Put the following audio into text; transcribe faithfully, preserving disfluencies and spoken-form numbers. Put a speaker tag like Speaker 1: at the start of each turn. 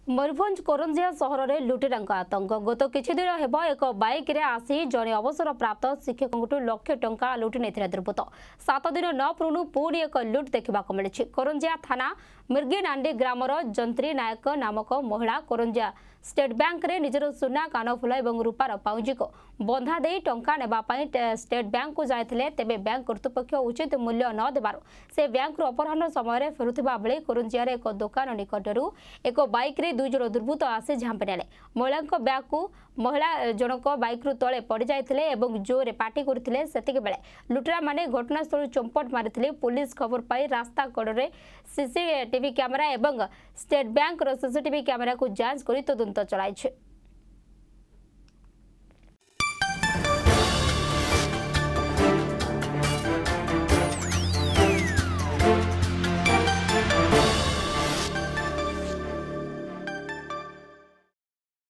Speaker 1: मयूरभंज कोरंजिया सहर में लुटेरांक आतंक गत किछि दिन हेब एक बाइक रे आसी जड़े अवसर प्राप्त शिक्षक लक्ष टंका लुटि नहीं दुर्बृत्त सात दिन न पुणु पुणी एक लुट देखा मिली। कोरंजिया थाना मिर्गिनांडी ग्रामर जंत्री नायक नामक महिला कोरंजिया स्टेट बैंक रे निजर सुना कानफुल और रूपार पाउंजी को बंधा दे टंका नेबापाई स्टेट बैंक को जाइथिले तेबे बैंक कर्तृपक्ष उचित मूल्य न देबार से बैंक अपराह्न समय फेरुथिबा बेले कोरंजिया रे एक दुकान निकटरू एक बाइक रे दुई जण दुर्बृत्त आसी झांपी नेले। महिला बैग को महिला जनक बाइक रु तले पड़ जाइथिले एवं जोरे पार्टी करथिले। सेतिके बेले लुटेरा माने घटनास्थल चंपट मारिथिले। पुलिस खबर पाई रास्ता कड़े सीसीटीवी कैमेरा एवं स्टेट बैंक रो सीसीटीवी कैमेरा को जांच करी तदंत चलाइछे।